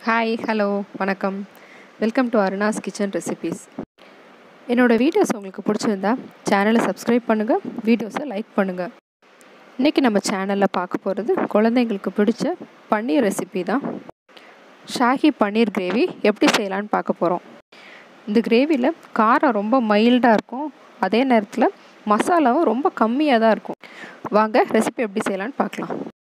Hi hello வணக்கம். Welcome to Aruna's kitchen recipes. என்னோடய videos உங்களுக்கு பிடிச்சிருந்தா சேனலை சப்ஸ்கிரைப் பண்ணுங்கள், வீடியோஸை லைக் பண்ணுங்கள். இன்றைக்கி நம்ம சேனலில் பார்க்க போகிறது குழந்தைங்களுக்கு பிடிச்ச பன்னீர் ரெசிபி தான். ஷாஹி பன்னீர் கிரேவி எப்படி செய்யலான்னு பார்க்க போகிறோம். இந்த கிரேவியில் காரம் ரொம்ப மைல்டாக இருக்கும், அதே நேரத்தில் மசாலாவும் ரொம்ப கம்மியாக தான் இருக்கும். வாங்க ரெசிபி எப்படி செய்யலான்னு பார்க்கலாம்.